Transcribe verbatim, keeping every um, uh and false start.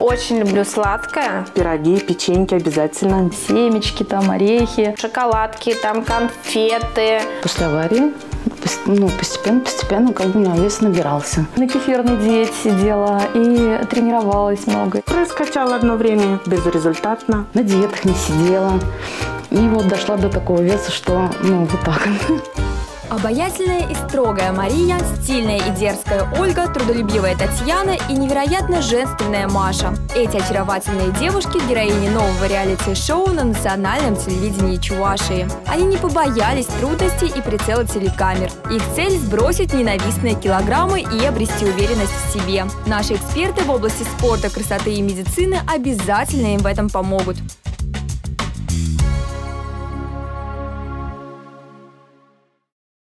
Очень люблю сладкое. Пироги, печеньки обязательно. Семечки, там, орехи. Шоколадки, там, конфеты. После аварии ну, постепенно-постепенно как бы у меня вес набирался. На кефирной диете сидела и тренировалась много. Раскачала одно время безрезультатно. На диетах не сидела. И вот дошла до такого веса, что ну вот так. Обаятельная и строгая Мария, стильная и дерзкая Ольга, трудолюбивая Татьяна и невероятно женственная Маша. Эти очаровательные девушки – героини нового реалити-шоу на национальном телевидении Чувашии. Они не побоялись трудностей и прицела телекамер. Их цель – сбросить ненавистные килограммы и обрести уверенность в себе. Наши эксперты в области спорта, красоты и медицины обязательно им в этом помогут.